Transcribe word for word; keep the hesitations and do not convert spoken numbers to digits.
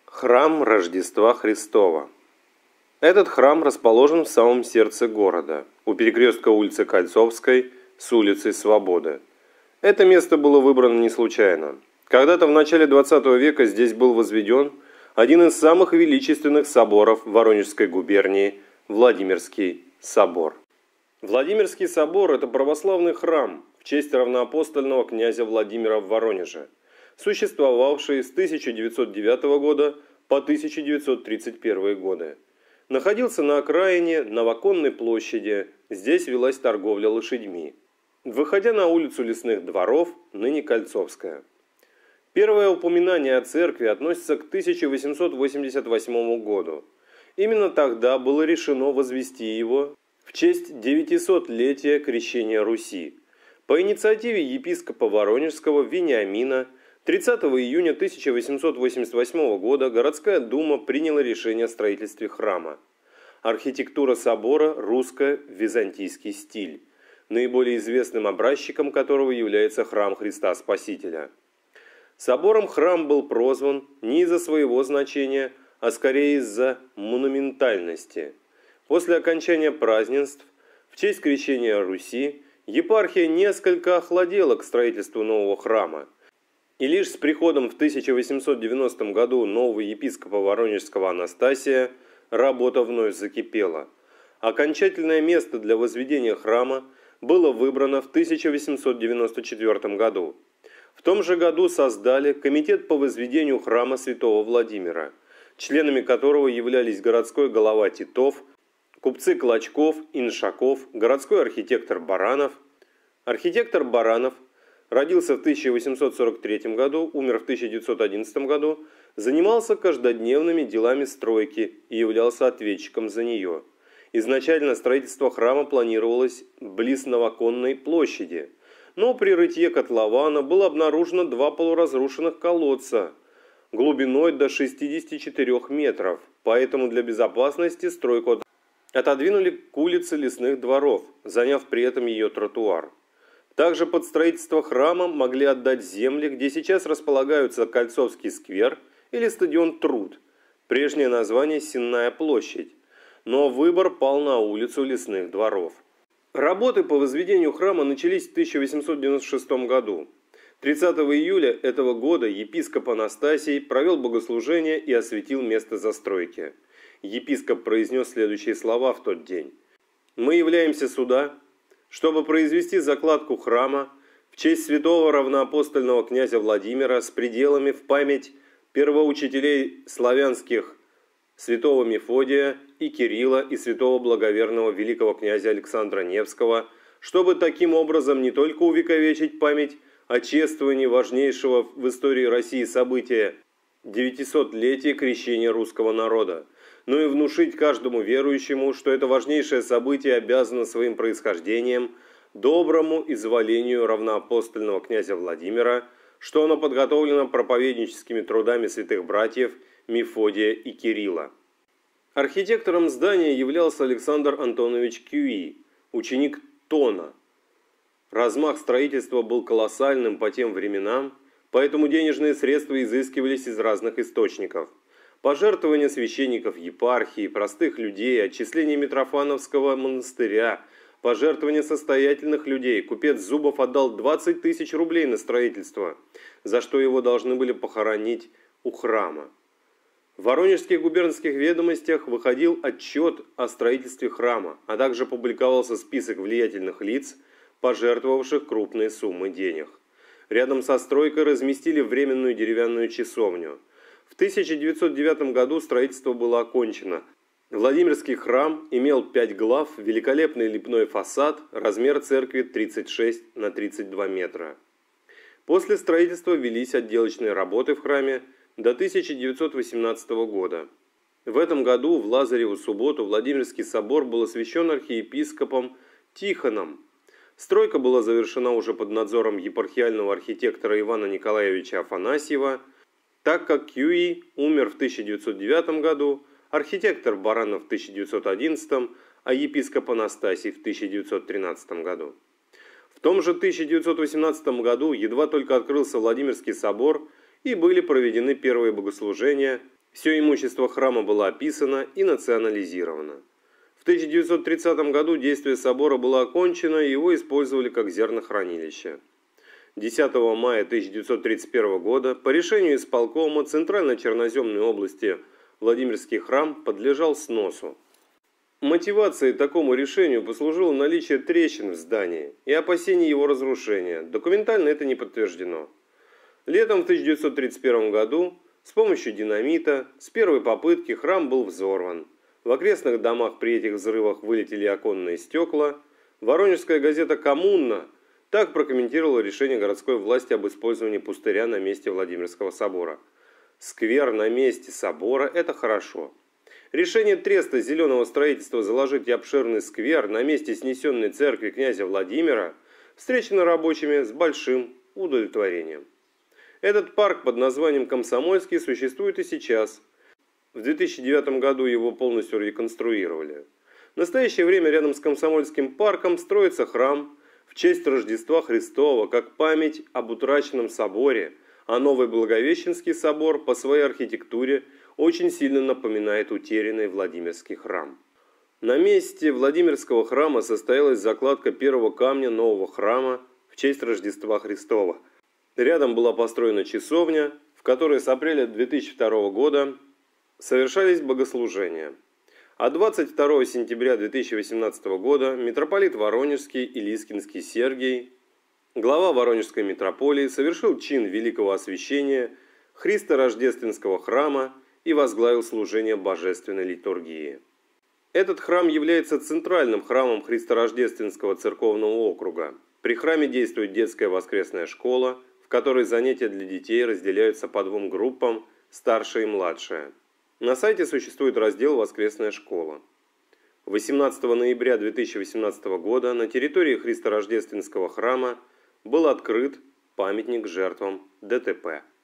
Храм Рождества Христова. Этот храм расположен в самом сердце города, у перекрестка улицы Кольцовской с улицей Свободы. Это место было выбрано не случайно. Когда-то в начале двадцатого века здесь был возведен один из самых величественных соборов Воронежской губернии – Владимирский собор. Владимирский собор – это православный храм в честь равноапостольного князя Владимира в Воронеже, существовавший с тысяча девятьсот девятого года по тысяча девятьсот тридцать первый годы. Находился на окраине Новоконной площади, здесь велась торговля лошадьми. Выходя на улицу Лесных дворов, ныне Кольцовская. Первое упоминание о церкви относится к тысяча восемьсот восемьдесят восьмому году. Именно тогда было решено возвести его в честь девятисотлетия крещения Руси. По инициативе епископа Воронежского Вениамина тридцатого июня тысяча восемьсот восемьдесят восьмого года городская дума приняла решение о строительстве храма. Архитектура собора – русско-византийский стиль, наиболее известным образчиком которого является храм Христа Спасителя. Собором храм был прозван не из-за своего значения, а скорее из-за монументальности. После окончания празднеств в честь крещения Руси епархия несколько охладела к строительству нового храма. И лишь с приходом в тысяча восемьсот девяностом году нового епископа Воронежского Анастасия работа вновь закипела. Окончательное место для возведения храма было выбрано в тысяча восемьсот девяносто четвёртом году. В том же году создали комитет по возведению храма святого Владимира, членами которого являлись городской голова Титов, купцы Клочков, Иншаков, городской архитектор Баранов. Архитектор Баранов родился в тысяча восемьсот сорок третьем году, умер в тысяча девятьсот одиннадцатом году, занимался каждодневными делами стройки и являлся ответчиком за нее. Изначально строительство храма планировалось близ Новоконной площади, но при рытье котлована было обнаружено два полуразрушенных колодца глубиной до шестидесяти четырёх метров, поэтому для безопасности стройку отодвинули к улице Лесных дворов, заняв при этом ее тротуар. Также под строительство храма могли отдать земли, где сейчас располагаются Кольцовский сквер или стадион Труд, прежнее название Сенная площадь, но выбор пал на улицу Лесных дворов. Работы по возведению храма начались в тысяча восемьсот девяносто шестом году. тридцатого июля этого года епископ Анастасий провел богослужение и осветил место застройки. Епископ произнес следующие слова в тот день. «Мы являемся сюда, чтобы произвести закладку храма в честь святого равноапостольного князя Владимира с пределами в память первоучителей славянских святого Мефодия и Кирилла и святого благоверного великого князя Александра Невского, чтобы таким образом не только увековечить память о чествовании важнейшего в истории России события девятисотлетия крещения русского народа, но и внушить каждому верующему, что это важнейшее событие обязано своим происхождением доброму изволению равноапостольного князя Владимира, что оно подготовлено проповедническими трудами святых братьев Мефодия и Кирилла. Архитектором здания являлся Александр Антонович Кюи, ученик Тона. Размах строительства был колоссальным по тем временам, поэтому денежные средства изыскивались из разных источников. Пожертвования священников епархии, простых людей, отчисления Митрофановского монастыря, пожертвования состоятельных людей. Купец Зубов отдал двадцать тысяч рублей на строительство, за что его должны были похоронить у храма. В Воронежских губернских ведомостях выходил отчет о строительстве храма, а также публиковался список влиятельных лиц, пожертвовавших крупные суммы денег. Рядом со стройкой разместили временную деревянную часовню. В тысяча девятьсот девятом году строительство было окончено. Владимирский храм имел пять глав, великолепный лепной фасад, размер церкви тридцать шесть на тридцать два метра. После строительства велись отделочные работы в храме до тысяча девятьсот восемнадцатого года. В этом году в Лазареву субботу Владимирский собор был освящен архиепископом Тихоном. Стройка была завершена уже под надзором епархиального архитектора Ивана Николаевича Афанасьева. Так как Кюи умер в тысяча девятьсот девятом году, архитектор Баранов в тысяча девятьсот одиннадцатом, а епископ Анастасий в тысяча девятьсот тринадцатом году. В том же тысяча девятьсот восемнадцатом году едва только открылся Владимирский собор и были проведены первые богослужения Все имущество храма было описано и национализировано. В тысяча девятьсот тридцатом году действие собора было окончено, и его использовали как зернохранилище. десятого мая тысяча девятьсот тридцать первого года по решению исполкома Центрально-Черноземной области Владимирский храм подлежал сносу. Мотивацией такому решению послужило наличие трещин в здании и опасение его разрушения. Документально это не подтверждено. Летом в тысяча девятьсот тридцать первом году с помощью динамита с первой попытки храм был взорван. В окрестных домах при этих взрывах вылетели оконные стекла. Воронежская газета «Коммуна» так прокомментировала решение городской власти об использовании пустыря на месте Владимирского собора. «Сквер на месте собора – это хорошо. Решение треста зеленого строительства заложить обширный сквер на месте снесенной церкви князя Владимира встречено рабочими с большим удовлетворением. Этот парк под названием Комсомольский существует и сейчас. В две тысячи девятом году его полностью реконструировали. В настоящее время рядом с Комсомольским парком строится храм в честь Рождества Христова, как память об утраченном соборе, а новый Благовещенский собор по своей архитектуре очень сильно напоминает утерянный Владимирский храм. На месте Владимирского храма состоялась закладка первого камня нового храма в честь Рождества Христова. Рядом была построена часовня, в которой с апреля две тысячи второго года совершались богослужения. А двадцать второго сентября две тысячи восемнадцатого года митрополит Воронежский и Лискинский Сергий, глава Воронежской митрополии, совершил чин великого освящения Христо-Рождественского храма и возглавил служение божественной литургии. Этот храм является центральным храмом Христо-Рождественского церковного округа. При храме действует детская воскресная школа, в которой занятия для детей разделяются по двум группам – старшая и младшая. На сайте существует раздел «Воскресная школа». восемнадцатого ноября две тысячи восемнадцатого года на территории Христо-Рождественского храма был открыт памятник жертвам ДТП.